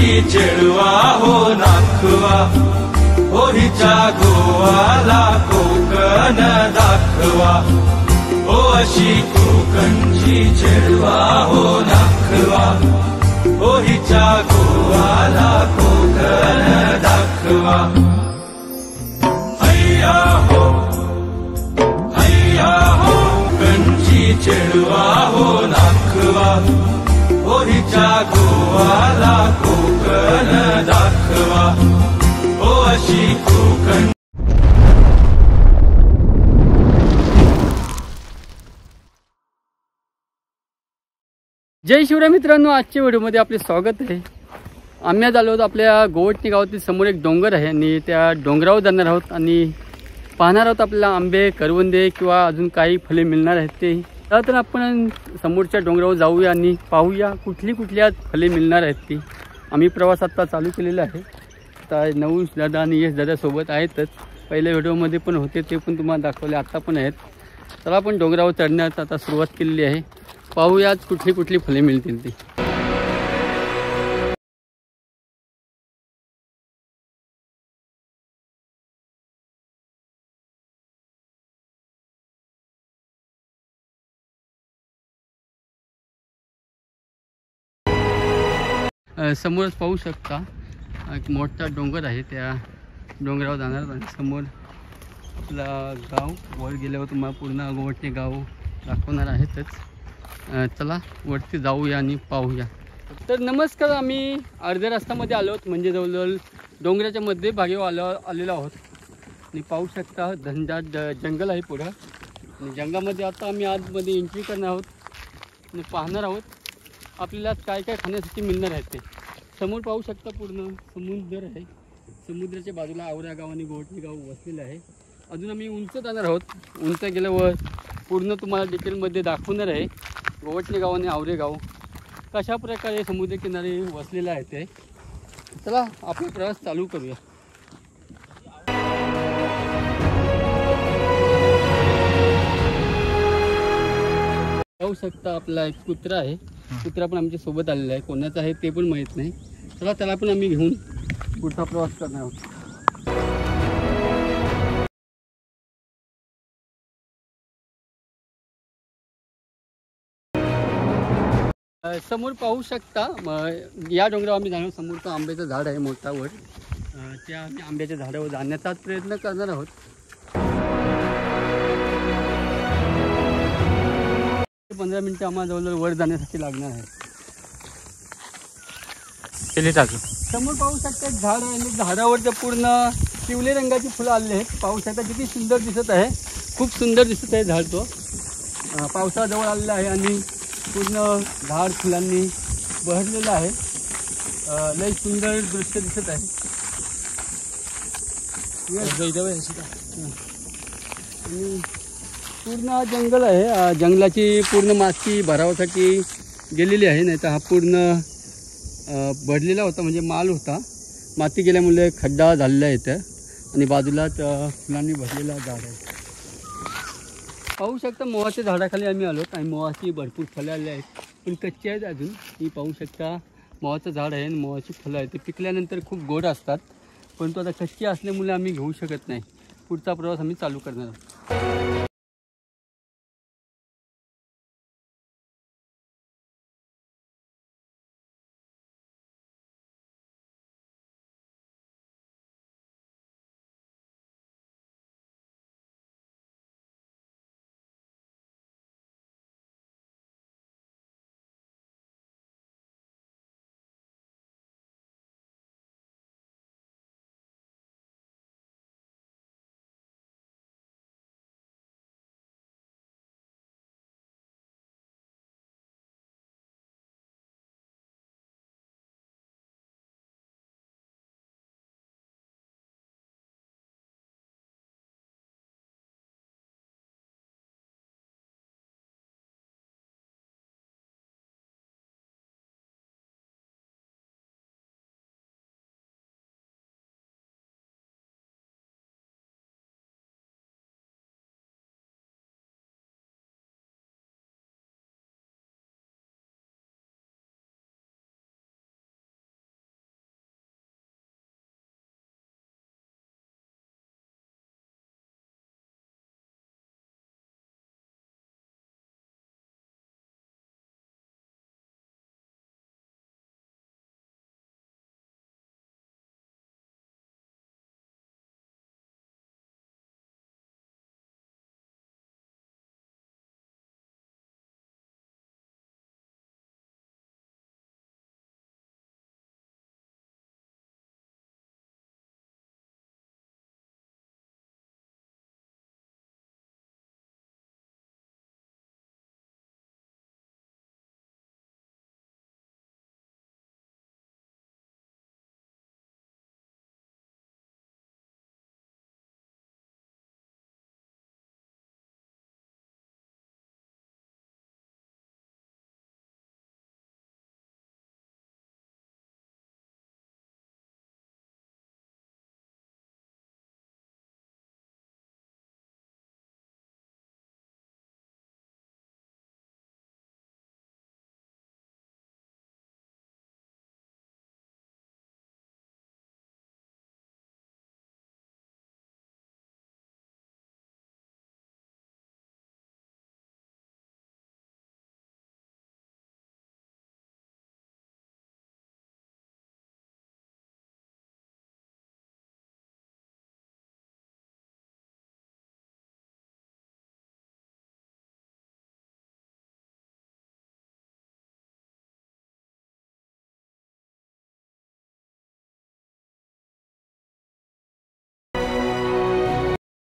कंची चेडवा हो नाखवा, ओ हिच्या गोवाला कोकण दाखवा, ओ अशी कोकणची चेडवा हो नाखवा, ओ हिच्या गोवाला कोकण दाखवा। हैया हो कंची चेडवा हो नाखवा, ओ हिच्या गोवाला कोकण दाखवा, ओ अशी कोकण। जय शिवराय मित्रांनो, आजच्या व्हिडिओमध्ये आपले स्वागत आहे। आम्ही आज आलो आहोत आपल्या गोवटणी गावातील समोर एक डोंगर आहे आणि त्या डोंगरावर जाणार आहोत आणि पाहणार आहोत आपल्याला आंबे, करवंदे किंवा अजून काही फळे मिळणार आहेत ते। तर आपण समोरच्या डोंगरावर जाऊया आणि पाहूया कुठली फळे मिळणार आहेत ती। आम्ही प्रवास आता चालू केलेला आहे। आता नवूस दादा आणि यश दादा सोबत आहेतच, पहिल्या व्हिडिओमध्ये पण होते ते पण तुम्हाला दाखवले, आता पण आहेत। चला आपण डोंगरावर चढण्यास आता सुरुवात केलेली आहे, पाहूया कुठली फळे मिळतील ती। समोरच पाहू शकता एक मोठा डोंगर आहे, त्या डोंगरावर जाणार आणि समोर आपला गाव, वर गेल्यावर तुम्हाला पूर्ण गोवटणे गाव दाखवणार आहेतच। चला वरती जाऊया आणि पाहूया। तर नमस्कार, आम्ही अर्ध्या रस्त्यामध्ये आलो आहोत, म्हणजे जवळजवळ डोंगराच्या मध्ये भागी आलेलो आहोत आणि पाहू शकता घनदाट जंगल आहे पुढं आणि जंगलामध्ये आता आम्ही आतमध्ये एंट्री करणार आहोत आणि पाहणार आहोत आपल्याला काय काय खाण्यासाठी मिळणार आहे ते। समोर पाहू शकता पूर्ण समुद्र आहे, समुद्राच्या बाजूला आवरा गाव आणि गोवटणी गाव वसलेलं आहे। अजून आम्ही उंच जाणार आहोत, उंच गेल्यावर पूर्ण तुम्हाला डिटेलमध्ये दाखवणार आहे गोवटणी गाव आणि आवरे गाव कशा प्रकारे समुद्रकिनारी वसलेलं आहे ते। चला आपला प्रवास चालू करूया। पाहू शकता आपला एक कुत्रा आहे, कुत्रा पण आमच्या सोबत आलेला आहे, कोणाचा आहे ते पण माहीत नाही। चला त्याला पण आम्ही घेऊन पुढचा प्रवास करणार आहोत। समोर पाहू शकता या डोंगरावर आम्ही जाणार, समोरचं आंब्याचं झाड आहे मोठावर, त्या आम्ही आंब्याच्या झाडावर जाण्याचा प्रयत्न करणार आहोत। 15 मिनिटं आम्हाला जवळजवळ वर जाण्यासाठी लागणार आहे। समोर पाहू शकता एक झाड आहे आणि झाडावरचं पूर्ण पिवळे रंगाची फुलं आलेली आहेत, पाहू शकता किती सुंदर दिसत आहे, खूप सुंदर दिसत आहे झाड। तो पावसाजवळ आलेला आहे आणि पूर्ण झाड फुलांनी बहरलेलं आहे, लई सुंदर दृश्य दिसत आहे। आणि पूर्ण हा जंगल आहे, जंगलाची पूर्ण माती भरावासाठी गेलेली आहे, नाही तर हा पूर्ण भरलेला होता, म्हणजे माल होता, माती गेल्यामुळे खड्डा झालेला आहे इथं आणि बाजूलाच फुलांनी भरलेला झाड आहे। पाहू शकता मोहाच्या झाडाखाली आम्ही आलो आणि मोहाची भरपूर फळं आली आहेत, पण कच्ची आहेत अजून। ही पाहू शकता मोहाचं झाड आहे आणि मोहाची फळं आहेत, ते पिकल्यानंतर खूप गोड असतात, परंतु आता कच्ची असल्यामुळे आम्ही घेऊ शकत नाही। पुढचा प्रवास आम्ही चालू करणार आहोत।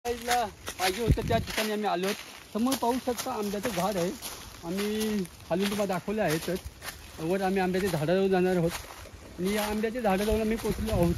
साईडला पाहिजे होतं त्या ठिकाणी आम्ही आलो आहोत। समोर पाहू शकता आंब्याचं झाड आहे। आम्ही खालून तुम्हाला दाखवले आहेतच। वर आम्ही आंब्याच्या झाडावर जाणार आहोत आणि या आंब्याच्या झाडावर आम्ही पोचलो आहोत।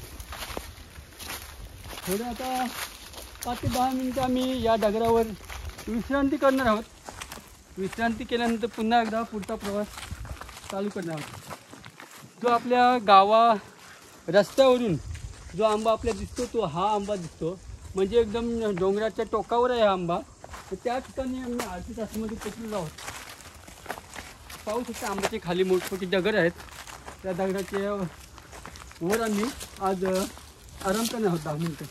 थोडं आता 5 ते 10 मिनिटं आम्ही या डगरावर विश्रांती करणार आहोत। विश्रांती केल्यानंतर पुन्हा एकदा पुढचा प्रवास चालू करणार आहोत। जो आपल्या रस्त्यावरून जो आंबा आपल्याला दिसतो तो हा आंबा दिसतो, म्हणजे एकदम डोंगराच्या टोकावर आहे हा आंबा। तर त्या ठिकाणी आम्ही अर्ध्या तासामध्ये पोचलेलो आहोत। पाहू शकता आंब्याचे खाली मोठमोठी दगड आहेत। त्या दगडाच्या वर आम्ही आज आराम करणार आहोत 10 मिनिटं।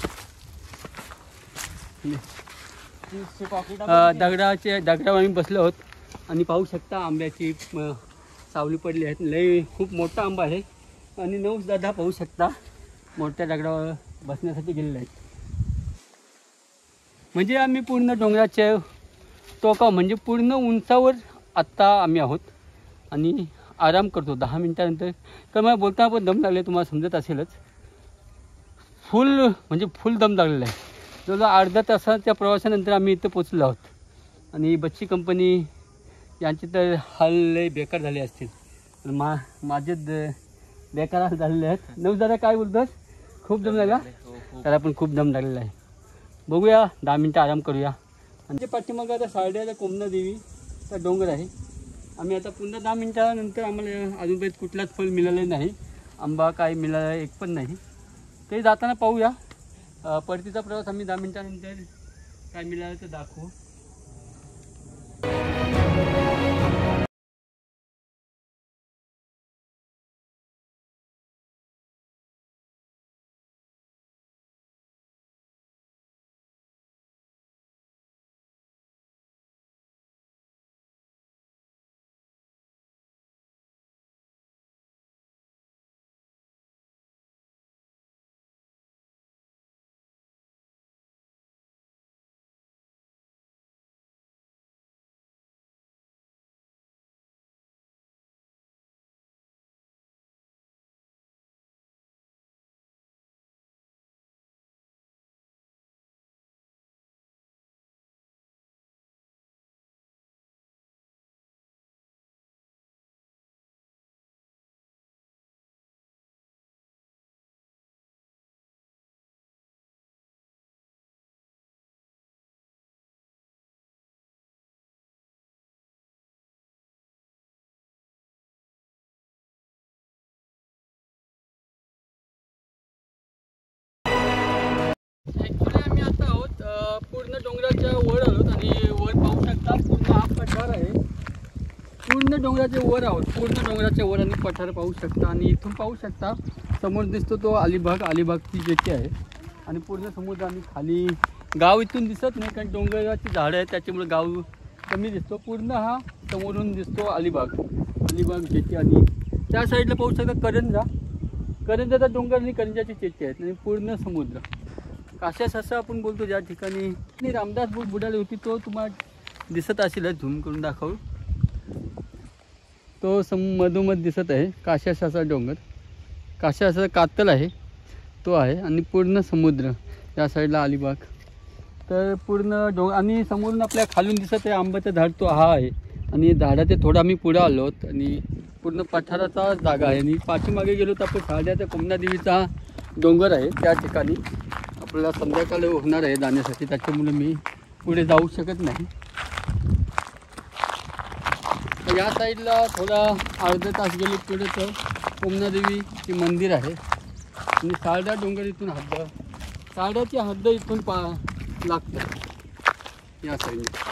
दगडावर आम्ही बसलो आहोत आणि पाहू शकता आंब्याची सावली पडली आहे। लय खूप मोठा आंबा आहे आणि नऊस दादा पाहू शकता मोठ्या दगडावर बसण्यासाठी गेलेले आहेत। म्हणजे आम्ही पूर्ण डोंगराच्या टोका म्हणजे पूर्ण उंचावर आत्ता आम्ही आहोत आणि आराम करतो 10 मिनिटानंतर। तर मला बोलताना पण दम लागले, तुम्हाला समजत असेलच। फुल दम लागलेला आहे। जवळजवळ अर्ध्या तासाच्या प्रवासानंतर आम्ही इथं पोचलो आहोत आणि बच्ची कंपनी यांचे तर हाल लय बेकार झाले असतील। माझे बेकार हाल झालेले आहेत। नऊ जरा काय बोलतोस? खूप दम लागला? त्याला पण खूप दम लागलेला आहे। बघूया 10 मिनिटं आराम करूया। आणि पाठीमागं आता सारड्याचा कोमना देवीचा डोंगर आहे। आम्ही आता पुन्हा 10 मिनिटानंतर आम्हाला अजूनपर्यंत कुठलाच फळ मिळालं नाही, आंबा काय मिळाला एक पण नाही। ते जाताना पाहूया। परतीचा प्रवास आम्ही 10 मिनिटानंतर काय मिळालं तर दाखवू। ॲक्च्युली आम्ही आता आहोत पूर्ण डोंगराच्या वर आहोत आणि वर पाहू शकता पूर्ण हा पठार आहे। पूर्ण डोंगराच्या वर आहोत, पूर्ण डोंगराच्या वर आणि पठार पाहू शकता। आणि इथून पाहू शकता समोर दिसतो तो अलिबागची जेटी आहे आणि पूर्ण समुद्र आणि खाली गाव इथून दिसत नाही कारण डोंगराची झाडं आहेत त्याच्यामुळे गाव कमी दिसतो। पूर्ण हा समोरून दिसतो अलिबाग जेटी आणि त्या साईडला पाहू शकता करंजाचा डोंगर आणि करंजाची जेटी आहेत आणि पूर्ण समुद्र। काशास असं आपण बोलतो ज्या ठिकाणी रामदास बुडाली होती तो तुम्हाला दिसत असेल, झूम करून दाखवू। तो मधोमध दिसत आहे काशासाचा डोंगर, काशाचा कातल आहे तो आहे आणि पूर्ण समुद्र या साईडला अलिबाग। तर पूर्ण आणि समोरून आपल्या खालून दिसत आहे आंब्याचं झाड तो हा आहे आणि झाडाचे थोडं आम्ही पुढे आलो आहोत आणि पूर्ण पठाराचा जागा आहे। आणि पाठीमागे गेलो तर आपण सारड्याचा कोमना देवीचा डोंगर आहे त्या ठिकाणी आपल्याला संध्याकाळ होणार आहे जाण्यासाठी, त्याच्यामुळे मी पुढे जाऊ शकत नाही। या साईडला थोडा अर्धा तास गेलो पुढे तर कोमनादेवीचे मंदिर आहे आणि सारडा डोंगर इथून सारड्याची हद्द इथून लागतं या साईडला।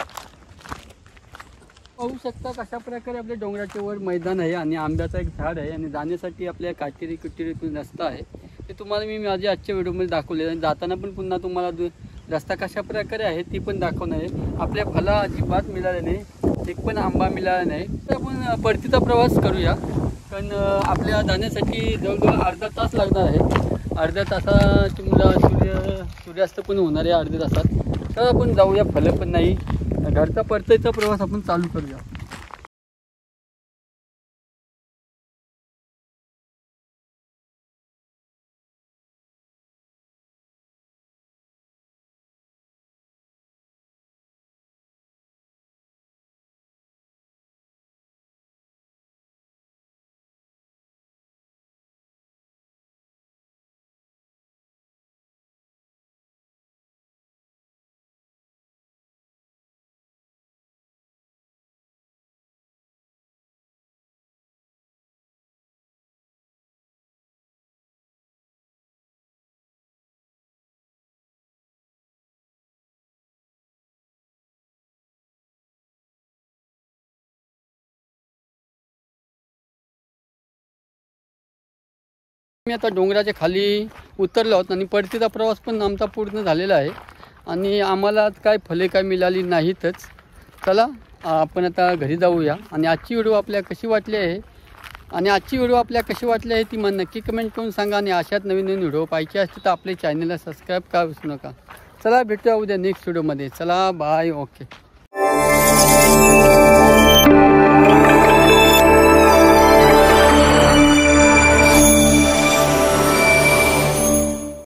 पाहू शकता कशा प्रकारे आपल्या डोंगराच्या वर मैदान आहे आणि आंब्याचा एक झाड आहे आणि जाण्यासाठी आपल्या कुटीरीतून रस्ता आहे। ते तुम्हाला मी माझ्या आजच्या व्हिडिओमध्ये दाखवले आणि जाताना पण पुन्हा तुम्हाला रस्ता कशा प्रकारे आहे ती पण दाखवणार आहे। आपल्या फळं अजिबात मिळाले नाही, एक पण आंबा मिळाला नाही। तर आपण परतीचा प्रवास करूया कारण आपल्या जाण्यासाठी जवळजवळ अर्धा तास लागणार आहे। अर्ध्या तासाची सूर्यास्त पण होणार आहे अर्ध्या तासात। तर आपण जाऊया, फळं पण नाही, घरचा परतीचा प्रवास आपण चालू करूया। मी आता डोंगराच्या खाली उतरलो आहोत आणि परतीचा प्रवास पण आमचा पूर्ण झालेला आहे आणि आम्हाला काय फले काय मिळाली नाहीतच. चला आपण आता घरी जाऊया. आणि आजची व्हिडिओ आपल्याला कशी वाटली आहे ती मला नक्की कमेंट करून सांगा. आणि अशाच नवीन नवीन व्हिडिओ पाहिजे असतील तर आपल्या चॅनलला सबस्क्राईब करा विसरू नका. चला भेटूया उद्या नेक्स्ट व्हिडिओमध्ये. चला बाय. ओके.